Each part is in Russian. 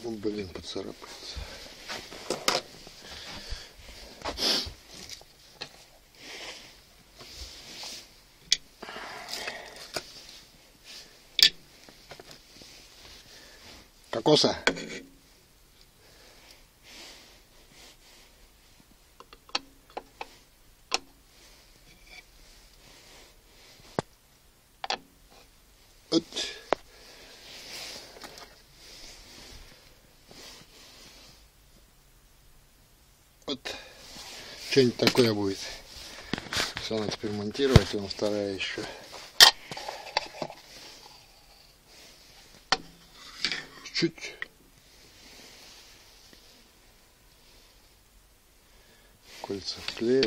Блин, поцарапается. Кокоса. Вот. Вот. Что-нибудь такое будет. Все надо теперь монтировать, вон вторая еще. Чуть. Кольца вклеил.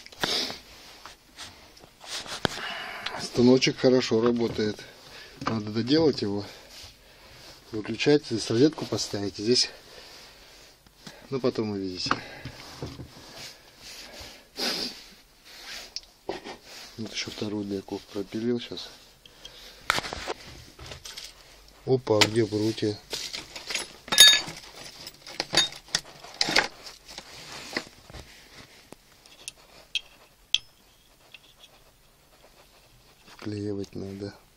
Станочек хорошо работает. Надо доделать его. Выключать, здесь розетку поставить. Здесь, ну потом увидите. Вот еще вторую деку пропилил сейчас. Опа, где прутья? Вклеивать надо.